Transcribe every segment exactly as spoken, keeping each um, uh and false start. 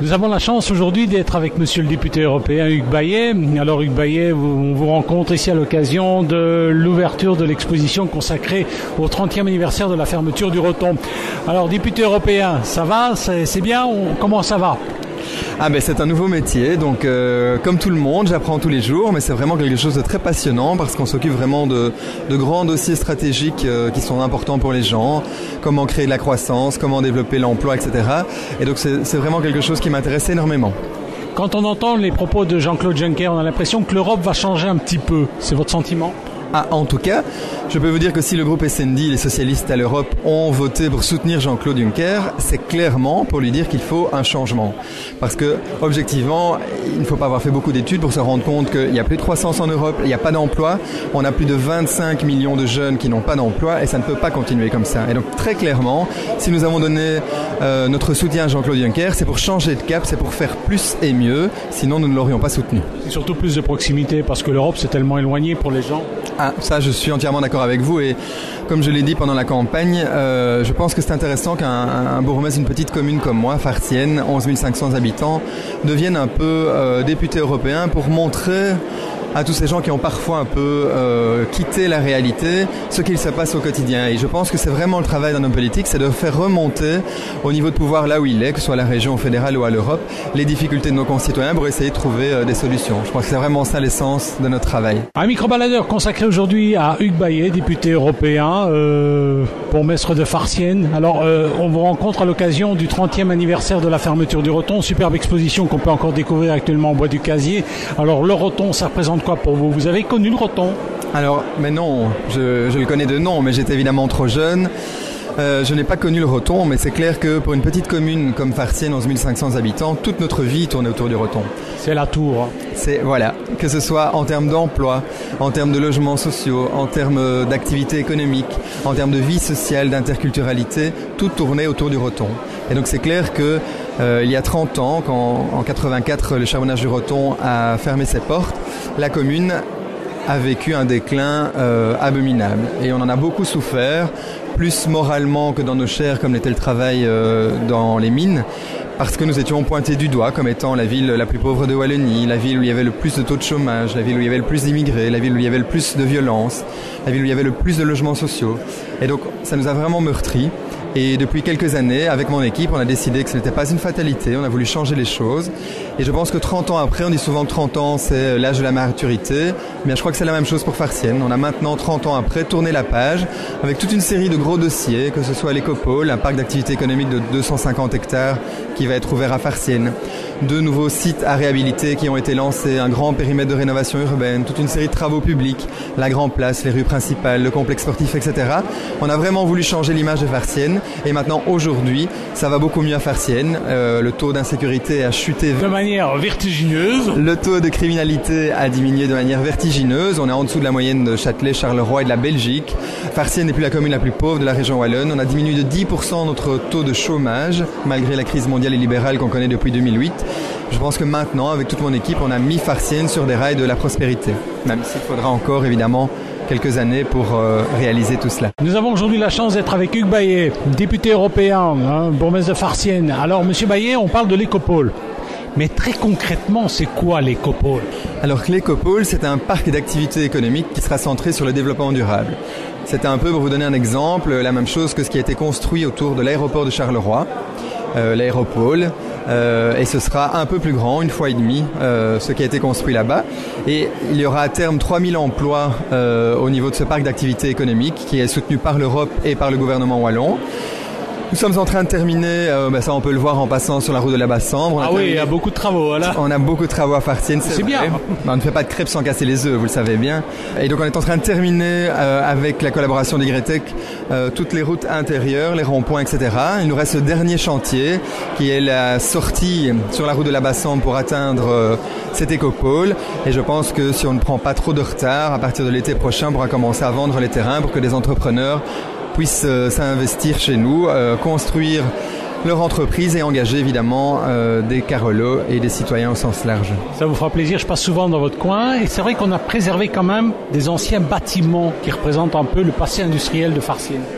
Nous avons la chance aujourd'hui d'être avec monsieur le député européen Hugues Bayet. Alors Hugues Bayet, on vous rencontre ici à l'occasion de l'ouverture de l'exposition consacrée au trentième anniversaire de la fermeture du Rothon. Alors député européen, ça va? C'est bien? On, comment ça va? Ah ben c'est un nouveau métier, donc euh, comme tout le monde, j'apprends tous les jours, mais c'est vraiment quelque chose de très passionnant parce qu'on s'occupe vraiment de, de grands dossiers stratégiques euh, qui sont importants pour les gens, comment créer de la croissance, comment développer l'emploi, et cetera. Et donc c'est, c'est vraiment quelque chose qui m'intéresse énormément. Quand on entend les propos de Jean-Claude Juncker, on a l'impression que l'Europe va changer un petit peu. C'est votre sentiment ? Ah, en tout cas, je peux vous dire que si le groupe S N D, les socialistes à l'Europe, ont voté pour soutenir Jean-Claude Juncker, c'est clairement pour lui dire qu'il faut un changement. Parce que, objectivement, il ne faut pas avoir fait beaucoup d'études pour se rendre compte qu'il y a plus de croissance en Europe, il n'y a pas d'emploi, on a plus de vingt-cinq millions de jeunes qui n'ont pas d'emploi et ça ne peut pas continuer comme ça. Et donc, très clairement, si nous avons donné euh, notre soutien à Jean-Claude Juncker, c'est pour changer de cap, c'est pour faire plus et mieux, sinon nous ne l'aurions pas soutenu. Et surtout plus de proximité, parce que l'Europe, c'est tellement éloigné pour les gens. Ah, ça, je suis entièrement d'accord avec vous et comme je l'ai dit pendant la campagne, euh, je pense que c'est intéressant qu'un un bourgmestre d'une petite commune comme moi, Farciennes, onze mille cinq cents habitants, devienne un peu euh, député européen pour montrer à tous ces gens qui ont parfois un peu euh, quitté la réalité, ce qu'il se passe au quotidien. Et je pense que c'est vraiment le travail d'un homme politique, c'est de faire remonter au niveau de pouvoir là où il est, que ce soit à la région fédérale ou à l'Europe, les difficultés de nos concitoyens pour essayer de trouver euh, des solutions. Je pense que c'est vraiment ça l'essence de notre travail. Un micro-baladeur consacré aujourd'hui à Hugues Bayet, député européen, euh, bourgmestre de Farciennes. Alors, euh, on vous rencontre à l'occasion du trentième anniversaire de la fermeture du Rothon, superbe exposition qu'on peut encore découvrir actuellement au Bois du Casier. Alors, le Rothon, ça représente quoi pour vous? Vous avez connu le Rothon? Alors, mais non, je, je le connais de nom, mais j'étais évidemment trop jeune. Euh, je n'ai pas connu le Rothon, mais c'est clair que pour une petite commune comme Farciennes, onze mille cinq cents habitants, toute notre vie tournait autour du Rothon. C'est la tour. C'est, voilà, que ce soit en termes d'emploi, en termes de logements sociaux, en termes d'activité économique, en termes de vie sociale, d'interculturalité, tout tournait autour du Rothon. Et donc c'est clair que euh, il y a trente ans, quand en quatre-vingt-quatre le charbonnage du Rothon a fermé ses portes, la commune a vécu un déclin euh, abominable. Et on en a beaucoup souffert, plus moralement que dans nos chairs, comme l'était le travail euh, dans les mines, parce que nous étions pointés du doigt comme étant la ville la plus pauvre de Wallonie, la ville où il y avait le plus de taux de chômage, la ville où il y avait le plus d'immigrés, la ville où il y avait le plus de violence, la ville où il y avait le plus de logements sociaux. Et donc ça nous a vraiment meurtris. Et depuis quelques années, avec mon équipe, on a décidé que ce n'était pas une fatalité, on a voulu changer les choses. Et je pense que trente ans après, on dit souvent que trente ans c'est l'âge de la maturité, mais je crois que c'est la même chose pour Farciennes. On a maintenant, trente ans après, tourné la page avec toute une série de gros dossiers, que ce soit l'Écopole, un parc d'activité économique de deux cent cinquante hectares qui va être ouvert à Farciennes, deux nouveaux sites à réhabiliter qui ont été lancés, un grand périmètre de rénovation urbaine, toute une série de travaux publics, la Grande Place, les rues principales, le complexe sportif, et cetera. On a vraiment voulu changer l'image de Farciennes. Et maintenant, aujourd'hui, ça va beaucoup mieux à Farciennes. Euh, le taux d'insécurité a chuté de manière vertigineuse. Le taux de criminalité a diminué de manière vertigineuse. On est en dessous de la moyenne de Châtelet, Charleroi et de la Belgique. Farciennes n'est plus la commune la plus pauvre de la région wallonne. On a diminué de dix pour cent notre taux de chômage, malgré la crise mondiale et libérale qu'on connaît depuis deux mille huit. Je pense que maintenant, avec toute mon équipe, on a mis Farciennes sur des rails de la prospérité. Même s'il faudra encore, évidemment, quelques années pour euh, réaliser tout cela. Nous avons aujourd'hui la chance d'être avec Hugues Bayet, député européen, hein, bourgmestre de Farciennes. Alors, monsieur Bayet, on parle de l'Écopole. Mais très concrètement, c'est quoi l'Écopole? Alors, l'Écopole, c'est un parc d'activités économiques qui sera centré sur le développement durable. C'était un peu, pour vous donner un exemple, la même chose que ce qui a été construit autour de l'aéroport de Charleroi, euh, l'aéropole. Euh, et ce sera un peu plus grand, une fois et demie, euh, ce qui a été construit là-bas. Et il y aura à terme trois mille emplois euh, au niveau de ce parc d'activités économiques qui est soutenu par l'Europe et par le gouvernement wallon. Nous sommes en train de terminer, euh, ben ça on peut le voir en passant sur la route de la Basse-Sambre. Ah oui, il y a beaucoup de travaux, voilà. On a beaucoup de travaux à Farciennes, c'est, c'est bien. Ben, on ne fait pas de crêpes sans casser les œufs, vous le savez bien. Et donc on est en train de terminer euh, avec la collaboration d'Y-Tech euh, toutes les routes intérieures, les ronds-points, et cetera. Il nous reste le dernier chantier qui est la sortie sur la route de la Basse-Sambre pour atteindre euh, cette Écopole. Et je pense que si on ne prend pas trop de retard, à partir de l'été prochain, on pourra commencer à vendre les terrains pour que des entrepreneurs puissent euh, s'investir chez nous, euh, construire leur entreprise et engager évidemment euh, des carolos et des citoyens au sens large. Ça vous fera plaisir, je passe souvent dans votre coin et c'est vrai qu'on a préservé quand même des anciens bâtiments qui représentent un peu le passé industriel de Farciennes.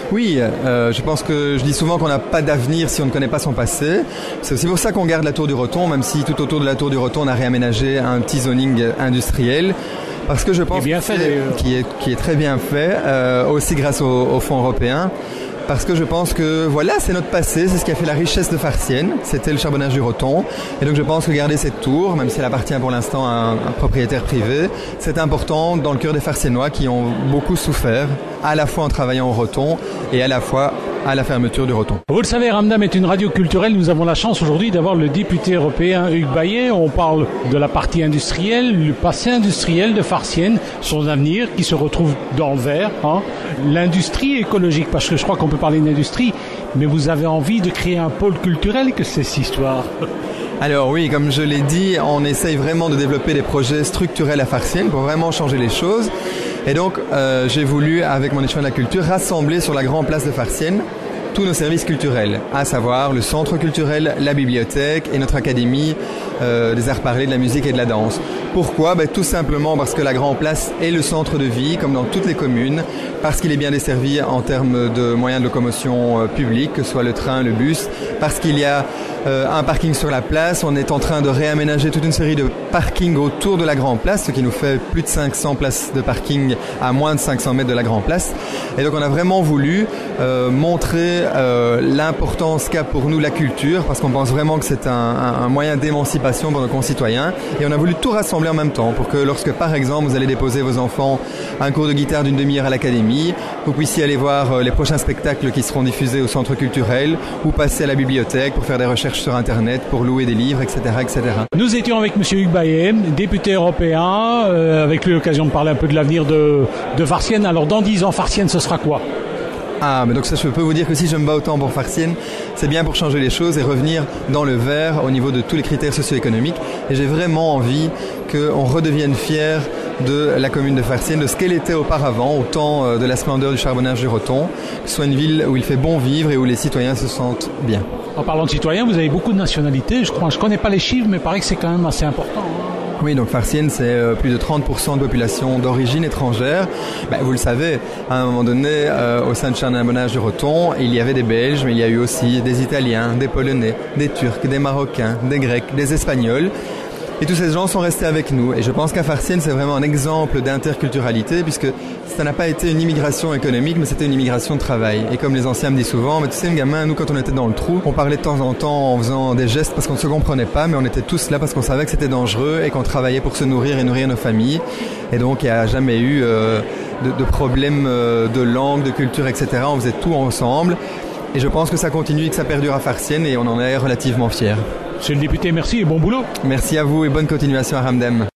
Oui, euh, je pense que je dis souvent qu'on n'a pas d'avenir si on ne connaît pas son passé. C'est aussi pour ça qu'on garde la Tour du Roton, même si tout autour de la Tour du Roton on a réaménagé un petit zoning industriel. Parce que je pense bien fait, que qui est, qui est très bien fait, euh, aussi grâce aux, aux fonds européens. Parce que je pense que voilà, c'est notre passé, c'est ce qui a fait la richesse de Farciennes, c'était le charbonnage du Roton. Et donc je pense que garder cette tour, même si elle appartient pour l'instant à un, un propriétaire privé, c'est important dans le cœur des Farciennois qui ont beaucoup souffert, à la fois en travaillant au Roton et à la fois à la fermeture du Roton. Vous le savez, Ramdam est une radio culturelle. Nous avons la chance aujourd'hui d'avoir le député européen Hugues Bayet. On parle de la partie industrielle, le passé industriel de Farciennes, son avenir qui se retrouve dans le vert, hein. L'industrie écologique, parce que je crois qu'on peut parler d'industrie, mais vous avez envie de créer un pôle culturel, que c'est cette histoire? Alors oui, comme je l'ai dit, on essaye vraiment de développer des projets structurels à Farciennes pour vraiment changer les choses. Et donc, euh, j'ai voulu, avec mon échevin de la culture, rassembler sur la grande place de Farciennes tous nos services culturels, à savoir le centre culturel, la bibliothèque et notre académie euh, des arts parlés, de la musique et de la danse. Pourquoi? Ben, tout simplement parce que la Grand Place est le centre de vie, comme dans toutes les communes, parce qu'il est bien desservi en termes de moyens de locomotion euh, publics, que ce soit le train, le bus, parce qu'il y a euh, un parking sur la place. On est en train de réaménager toute une série de parkings autour de la Grand Place, ce qui nous fait plus de cinq cents places de parking à moins de cinq cents mètres de la Grand Place. Et donc on a vraiment voulu euh, montrer euh, l'importance qu'a pour nous la culture, parce qu'on pense vraiment que c'est un, un, un moyen d'émancipation pour nos concitoyens. Et on a voulu tout rassembler en même temps pour que lorsque par exemple vous allez déposer vos enfants à un cours de guitare d'une demi-heure à l'académie, vous puissiez aller voir les prochains spectacles qui seront diffusés au centre culturel ou passer à la bibliothèque pour faire des recherches sur internet, pour louer des livres, et cetera et cetera. Nous étions avec M. Hugues Bayet, député européen, euh, avec l'occasion de parler un peu de l'avenir de, de Farciennes. Alors dans dix ans, Farciennes, ce sera quoi? Ah, mais donc ça, je peux vous dire que si je me bats autant pour Farciennes, c'est bien pour changer les choses et revenir dans le vert au niveau de tous les critères socio-économiques. Et j'ai vraiment envie qu'on redevienne fier de la commune de Farciennes, de ce qu'elle était auparavant, au temps de la splendeur du charbonnage du Roton, que ce soit une ville où il fait bon vivre et où les citoyens se sentent bien. En parlant de citoyens, vous avez beaucoup de nationalités, je crois. Je ne connais pas les chiffres, mais il paraît que c'est quand même assez important. Oui, donc Farciennes, c'est euh, plus de trente pour cent de population d'origine étrangère. Ben, vous le savez, à un moment donné, euh, au sein du charbonnage du Roton, il y avait des Belges, mais il y a eu aussi des Italiens, des Polonais, des Turcs, des Marocains, des Grecs, des Espagnols. Et tous ces gens sont restés avec nous. Et je pense qu'à Farciennes, c'est vraiment un exemple d'interculturalité, puisque ça n'a pas été une immigration économique, mais c'était une immigration de travail. Et comme les anciens me disent souvent, mais tu sais, le gamin, nous, quand on était dans le trou, on parlait de temps en temps en faisant des gestes parce qu'on ne se comprenait pas, mais on était tous là parce qu'on savait que c'était dangereux et qu'on travaillait pour se nourrir et nourrir nos familles. Et donc, il n'y a jamais eu euh, de, de problème euh, de langue, de culture, et cetera. On faisait tout ensemble. Et je pense que ça continue et que ça perdure à Farciennes et on en est relativement fiers. Monsieur le député, merci et bon boulot. Merci à vous et bonne continuation à Ramdam.